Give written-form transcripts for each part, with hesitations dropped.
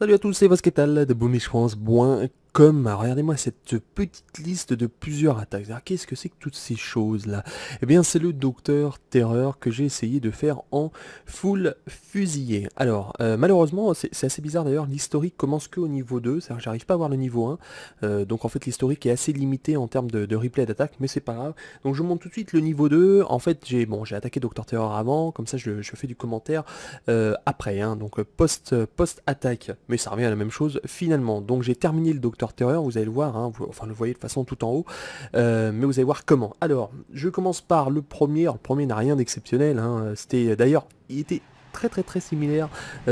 Salut à tous, c'est Vasquetal de BoomishFrance.com. Regardez-moi cette petite liste de plusieurs attaques. Alors, qu'est-ce que c'est que toutes ces choses-là? Eh bien, c'est le Docteur Terreur que j'ai essayé de faire en full fusillé. Alors, malheureusement, c'est assez bizarre d'ailleurs, l'historique commence que au niveau 2, c'est-à-dire que j'arrive pas à voir le niveau 1. Donc en fait, l'historique est assez limité en termes de replay d'attaque, mais c'est pas grave. Donc je monte tout de suite le niveau 2. En fait, j'ai attaqué Docteur Terror avant, comme ça je fais du commentaire après, hein, donc post-attaque, mais ça revient à la même chose finalement. Donc j'ai terminé le Docteur Terreur, vous allez le voir, hein, enfin le voyez de façon tout en haut, mais vous allez voir comment. Alors, je commence par le premier. Alors, le premier n'a rien d'exceptionnel, hein, c'était d'ailleurs, il était très similaire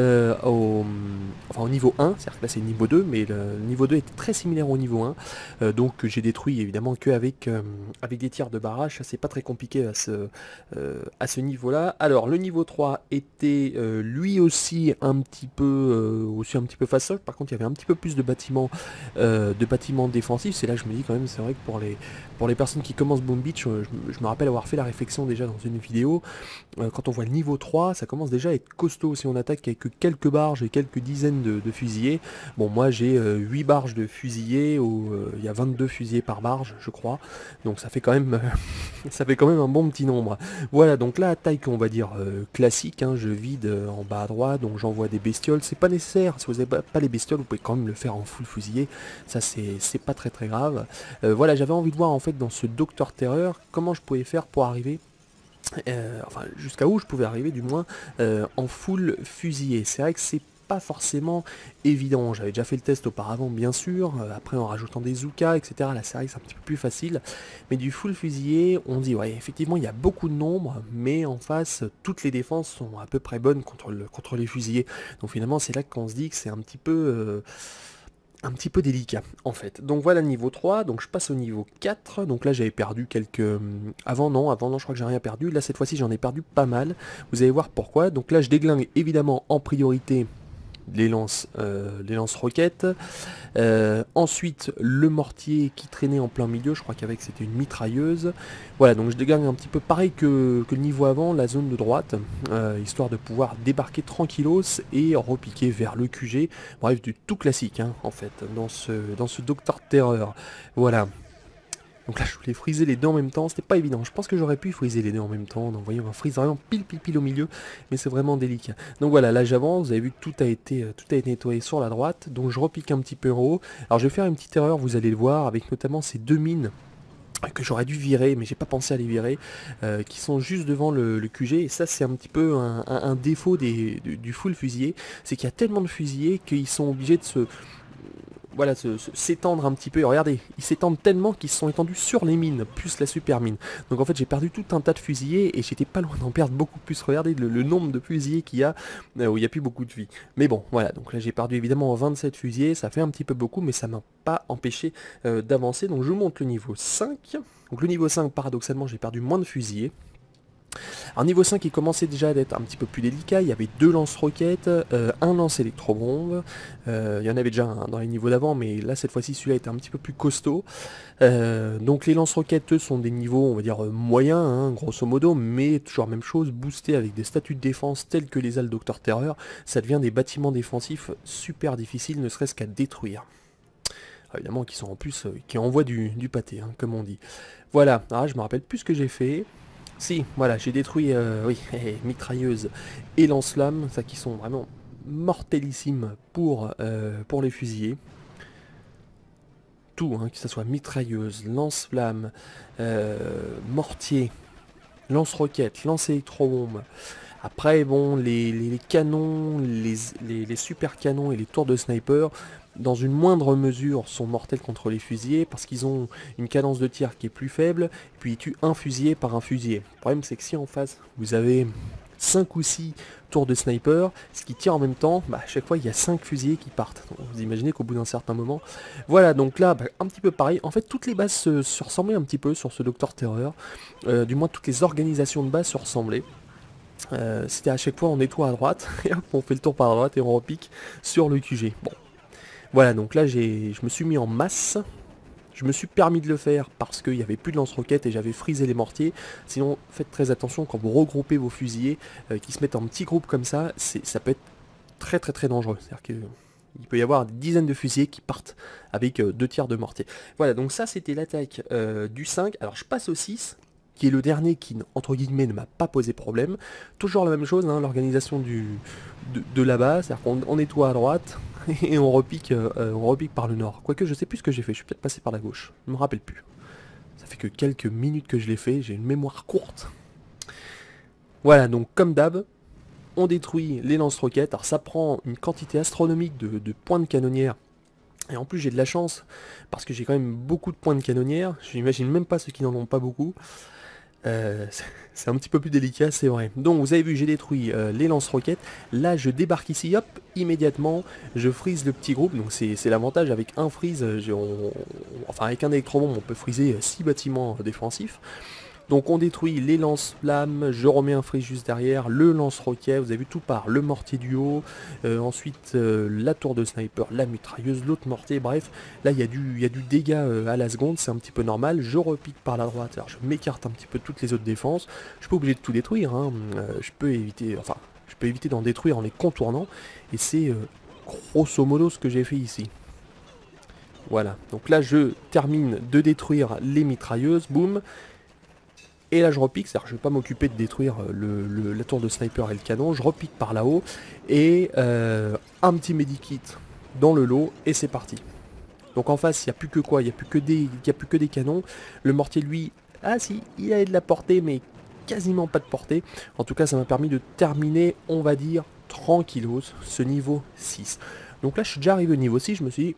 au niveau 1, c'est-à-dire que là c'est niveau 2, mais le niveau 2 était très similaire au niveau 1, donc j'ai détruit évidemment qu'avec avec des tirs de barrage, ça c'est pas très compliqué à ce niveau-là. Alors le niveau 3 était lui aussi un petit peu fastoche, par contre il y avait un petit peu plus de bâtiments défensifs, c'est là que je me dis quand même, c'est vrai que pour les personnes qui commencent Boom Beach, je me rappelle avoir fait la réflexion déjà dans une vidéo, quand on voit le niveau 3, ça commence déjà à être costaud si on attaque avec quelques barges et quelques dizaines de fusillés. Bon, moi j'ai 8 barges de fusillés, il y a 22 fusillés par barge, je crois. Donc ça fait quand même, ça fait quand même un bon petit nombre. Voilà, donc là, taille qu'on va dire classique, hein, je vide en bas à droite, donc j'envoie des bestioles. C'est pas nécessaire, si vous n'avez pas les bestioles, vous pouvez quand même le faire en full fusillé. Ça, c'est pas très grave. Voilà, j'avais envie de voir en fait dans ce Docteur Terreur, comment je pouvais faire pour arriver enfin jusqu'à où je pouvais arriver du moins en full fusillé. C'est vrai que c'est pas forcément évident, j'avais déjà fait le test auparavant bien sûr, après en rajoutant des Zoukas, etc. Là c'est vrai que c'est un petit peu plus facile, mais du full fusillé, on dit ouais effectivement il y a beaucoup de nombres, mais en face toutes les défenses sont à peu près bonnes contre les fusillés. Donc finalement c'est là qu'on se dit que c'est un petit peu délicat en fait. Donc voilà niveau 3, donc je passe au niveau 4, donc là j'avais perdu quelques... Avant non, je crois que j'ai rien perdu, là cette fois-ci j'en ai perdu pas mal, vous allez voir pourquoi. Donc là je déglingue évidemment en priorité les lance-roquettes. Ensuite, le mortier qui traînait en plein milieu, je crois qu'avec c'était une mitrailleuse. Voilà, donc je déglingue un petit peu pareil que le niveau avant, la zone de droite, histoire de pouvoir débarquer tranquillos et repiquer vers le QG. Bref, du tout classique, hein, en fait, dans ce Docteur Terreur. Voilà. Donc là, je voulais friser les deux en même temps, c'était pas évident. Je pense que j'aurais pu friser les deux en même temps, en envoyant un freeze vraiment pile au milieu, mais c'est vraiment délicat. Donc voilà, là j'avance, vous avez vu que tout a été nettoyé sur la droite, donc je repique un petit peu en haut. Alors je vais faire une petite erreur, vous allez le voir, avec notamment ces deux mines que j'aurais dû virer, mais j'ai pas pensé à les virer, qui sont juste devant le QG, et ça c'est un petit peu un défaut du full fusillé, c'est qu'il y a tellement de fusillés qu'ils sont obligés de voilà, s'étendre un petit peu. Et regardez, ils s'étendent tellement qu'ils se sont étendus sur les mines, plus la super mine. Donc en fait j'ai perdu tout un tas de fusillés et j'étais pas loin d'en perdre beaucoup plus. Regardez le nombre de fusillés qu'il y a, où il n'y a plus beaucoup de vie. Mais bon, voilà, donc là j'ai perdu évidemment 27 fusillés, ça fait un petit peu beaucoup, mais ça m'a pas empêché d'avancer. Donc je monte le niveau 5. Donc le niveau 5, paradoxalement, j'ai perdu moins de fusillés. Alors niveau 5 il commençait déjà à être un petit peu plus délicat, il y avait deux lance-roquettes, un lance-électrobombe, il y en avait déjà un dans les niveaux d'avant, mais là cette fois-ci celui-là était un petit peu plus costaud. Donc les lance-roquettes eux sont des niveaux on va dire moyens, hein, grosso modo, mais toujours la même chose, boostés avec des statuts de défense tels que les ailes Docteur Terreur, ça devient des bâtiments défensifs super difficiles, ne serait-ce qu'à détruire. Évidemment qui sont en plus, qui envoient du pâté, hein, comme on dit. Voilà, alors, je me rappelle plus ce que j'ai fait. Si, voilà, j'ai détruit, oui, mitrailleuse et lance-flamme, ça qui sont vraiment mortelissimes pour les fusillés. Tout, hein, que ce soit mitrailleuse, lance-flamme, mortier, lance-roquette, lance-électrobombe. Après, bon, les canons, les super canons et les tours de sniper, dans une moindre mesure, sont mortels contre les fusillés parce qu'ils ont une cadence de tir qui est plus faible, et puis ils tuent un fusillé par un fusillé. Le problème, c'est que si en face, vous avez 5 ou 6 tours de sniper, ce qui tire en même temps, à chaque fois, il y a 5 fusillés qui partent. Donc, vous imaginez qu'au bout d'un certain moment... Voilà, donc là, un petit peu pareil. En fait, toutes les bases se ressemblaient un petit peu sur ce Docteur Terreur. Du moins, toutes les organisations de base se ressemblaient. C'était à chaque fois on nettoie à droite, et hop, on fait le tour par droite et on repique sur le QG. Bon, voilà, donc là je me suis mis en masse. Je me suis permis de le faire parce qu'il n'y avait plus de lance-roquettes et j'avais frisé les mortiers. Sinon, faites très attention quand vous regroupez vos fusillés qui se mettent en petits groupes comme ça, ça peut être très dangereux. C'est-à-dire que Il peut y avoir des dizaines de fusiliers qui partent avec 2 tirs de mortier. Voilà, donc ça c'était l'attaque du 5. Alors je passe au 6, qui est le dernier qui, entre guillemets, ne m'a pas posé problème. Toujours la même chose, hein, l'organisation de là-bas, c'est-à-dire qu'on nettoie à droite et on repique par le nord. Quoique je sais plus ce que j'ai fait, je suis peut-être passé par la gauche, je me rappelle plus. Ça fait que quelques minutes que je l'ai fait, j'ai une mémoire courte. Voilà, donc comme d'hab, on détruit les lance-roquettes. Alors ça prend une quantité astronomique de points de canonnière. Et en plus j'ai de la chance, parce que j'ai quand même beaucoup de points de canonnière. Je n'imagine même pas ceux qui n'en ont pas beaucoup. C'est un petit peu plus délicat, c'est vrai. Donc vous avez vu, j'ai détruit les lance-roquettes. Là je débarque ici, hop, immédiatement, je freeze le petit groupe. Donc c'est l'avantage, avec un freeze, enfin avec un électrobombe, on peut freezer 6 bâtiments défensifs. Donc on détruit les lance-flammes, je remets un freeze juste derrière, le lance-roquette, vous avez vu tout part, le mortier du haut, ensuite la tour de sniper, la mitrailleuse, l'autre mortier, bref, là il y a du dégât à la seconde, c'est un petit peu normal, je repique par la droite, alors je m'écarte un petit peu de toutes les autres défenses, je suis pas obligé de tout détruire, hein, je peux éviter d'en détruire en les contournant, et c'est grosso modo ce que j'ai fait ici. Voilà, donc là je termine de détruire les mitrailleuses, boum. Et là je repique, c'est-à-dire que je ne vais pas m'occuper de détruire la tour de sniper et le canon, je repique par là-haut, et un petit medikit dans le lot, et c'est parti. Donc en face, il n'y a plus que quoi? Il n'y a plus que des canons. Le mortier, lui, ah si, il a de la portée, mais quasiment pas de portée. En tout cas, ça m'a permis de terminer, on va dire, tranquillos, ce niveau 6. Donc là, je suis déjà arrivé au niveau 6, je me suis dit,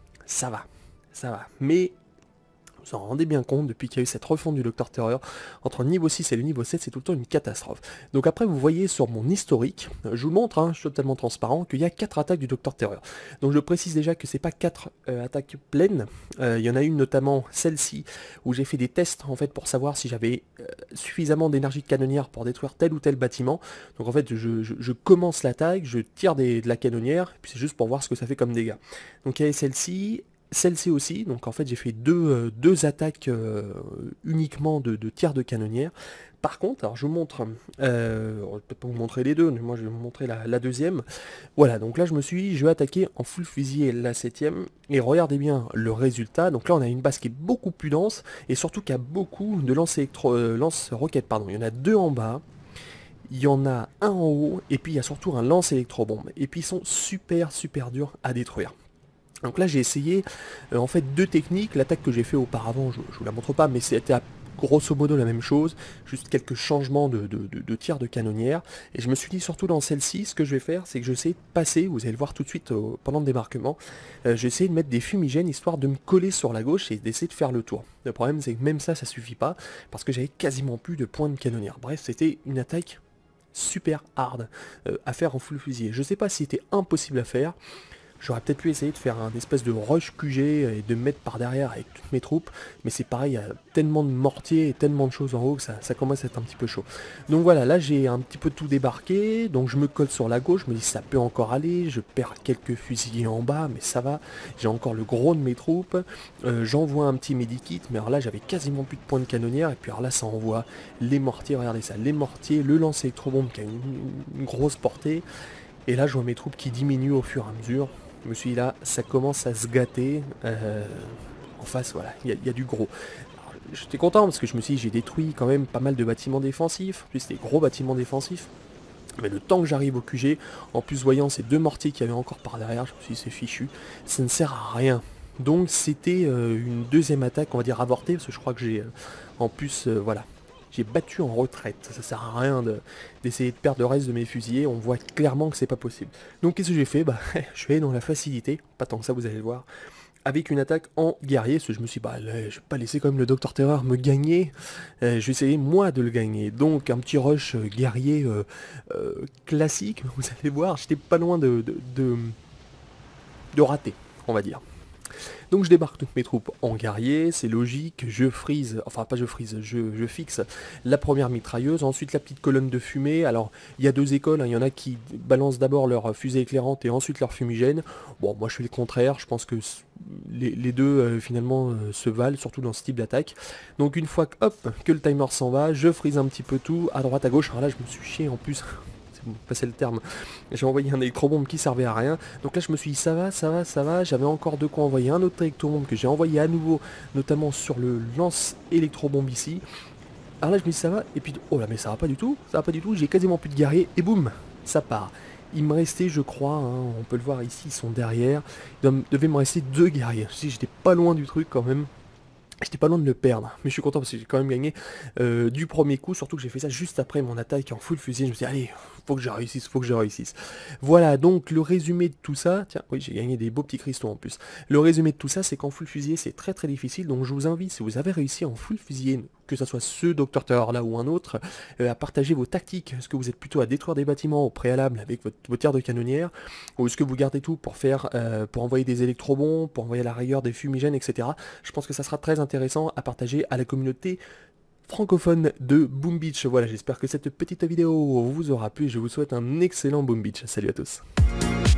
ça va, ça va. Mais vous en rendez bien compte, depuis qu'il y a eu cette refonte du Docteur Terror, entre le niveau 6 et le niveau 7, c'est tout le temps une catastrophe. Donc après, vous voyez sur mon historique, je vous montre, hein, je suis totalement transparent, qu'il y a 4 attaques du Docteur Terror. Donc je précise déjà que c'est pas 4 attaques pleines, il y en a une notamment, celle-ci, où j'ai fait des tests en fait pour savoir si j'avais suffisamment d'énergie de canonnière pour détruire tel ou tel bâtiment. Donc en fait, je commence l'attaque, je tire de la canonnière, et puis c'est juste pour voir ce que ça fait comme dégâts. Donc il y avait celle-ci aussi, donc en fait j'ai fait deux attaques uniquement de tir de canonnière. Par contre, alors je vous montre, je ne peux pas vous montrer les deux, mais moi je vais vous montrer la deuxième. Voilà, donc là je vais attaquer en full fusilier la 7ème, et regardez bien le résultat. Donc là on a une base qui est beaucoup plus dense, et surtout qui a beaucoup de lance-roquettes, pardon. Il y en a 2 en bas, il y en a un en haut, et puis il y a surtout un lance-électrobombe. Et puis ils sont super durs à détruire. Donc là j'ai essayé en fait 2 techniques, l'attaque que j'ai fait auparavant, je vous la montre pas, mais c'était grosso modo la même chose, juste quelques changements de tir de canonnière, et je me suis dit surtout dans celle-ci, ce que je vais faire, c'est que je vais essayer de passer, vous allez le voir tout de suite pendant le débarquement, j'ai essayé de mettre des fumigènes histoire de me coller sur la gauche et d'essayer de faire le tour. Le problème c'est que même ça suffit pas, parce que j'avais quasiment plus de points de canonnière. Bref, c'était une attaque super hard à faire en full fusilier. Je sais pas si c'était impossible à faire. J'aurais peut-être pu essayer de faire un espèce de rush QG et de me mettre par derrière avec toutes mes troupes, mais c'est pareil, il y a tellement de mortiers et tellement de choses en haut que ça commence à être un petit peu chaud. Donc voilà, là j'ai un petit peu tout débarqué, donc je me colle sur la gauche, je me dis ça peut encore aller, je perds quelques fusiliers en bas, mais ça va, j'ai encore le gros de mes troupes, j'envoie un petit medikit, mais alors là j'avais quasiment plus de points de canonnière, et puis alors là ça envoie les mortiers, regardez ça, les mortiers, le lance-électrobombe qui a une grosse portée, et là je vois mes troupes qui diminuent au fur et à mesure. Je me suis dit là, ça commence à se gâter. En face, voilà, il y a du gros. J'étais content parce que je me suis dit, j'ai détruit quand même pas mal de bâtiments défensifs. En plus, c'était des gros bâtiments défensifs. Mais le temps que j'arrive au QG, en plus voyant ces 2 mortiers qu'il y avait encore par derrière, je me suis dit, c'est fichu. Ça ne sert à rien. Donc c'était une deuxième attaque, on va dire avortée, parce que je crois que j'ai en plus, voilà. J'ai battu en retraite, ça sert à rien d'essayer de perdre le reste de mes fusiliers, on voit clairement que c'est pas possible. Donc qu'est-ce que j'ai fait? Bah je vais dans la facilité, pas tant que ça vous allez le voir, avec une attaque en guerrier, parce que je me suis dit, bah là, je vais pas laisser quand même le Docteur Terror me gagner, je vais essayer moi de le gagner. Donc un petit rush guerrier classique, vous allez voir, j'étais pas loin de rater, on va dire. Donc je débarque toutes mes troupes en guerrier, c'est logique, je freeze, enfin pas je freeze, je fixe la première mitrailleuse, ensuite la petite colonne de fumée. Alors il y a 2 écoles, hein, il y en a qui balancent d'abord leur fusée éclairante et ensuite leur fumigène. Bon, moi je fais le contraire, je pense que les deux finalement se valent, surtout dans ce type d'attaque. Donc une fois que, hop, que le timer s'en va, je freeze un petit peu tout, à droite à gauche. Alors là je me suis chié en plus. c'est bon, passer le terme. J'ai envoyé un électrobombe qui servait à rien. Donc là je me suis dit ça va, ça va, ça va. J'avais encore de quoi envoyer un autre électrobombe que j'ai envoyé à nouveau, notamment sur le lance électrobombe ici. Alors là je me dis ça va, et puis oh là mais ça va pas du tout, ça va pas du tout, j'ai quasiment plus de guerriers, et boum, ça part. Il me restait je crois, hein, on peut le voir ici, ils sont derrière, devait me rester 2 guerriers. Si j'étais pas loin du truc quand même. J'étais pas loin de le perdre, mais je suis content parce que j'ai quand même gagné du premier coup, surtout que j'ai fait ça juste après mon attaque en full fusil. Je me suis dit, allez, faut que je réussisse, faut que je réussisse. Voilà, donc le résumé de tout ça, tiens, oui, j'ai gagné des beaux petits cristaux en plus. Le résumé de tout ça, c'est qu'en full fusilier, c'est très très difficile, donc je vous invite, si vous avez réussi en full fusilier, que ce soit ce Dr Terror là ou un autre, à partager vos tactiques. Est-ce que vous êtes plutôt à détruire des bâtiments au préalable avec vos tirs de canonnière, ou est-ce que vous gardez tout pour faire, pour envoyer des électrobombes, pour envoyer à la rigueur des fumigènes, etc. Je pense que ça sera très intéressant à partager à la communauté francophone de Boom Beach. Voilà, j'espère que cette petite vidéo vous aura plu et je vous souhaite un excellent Boom Beach. Salut à tous.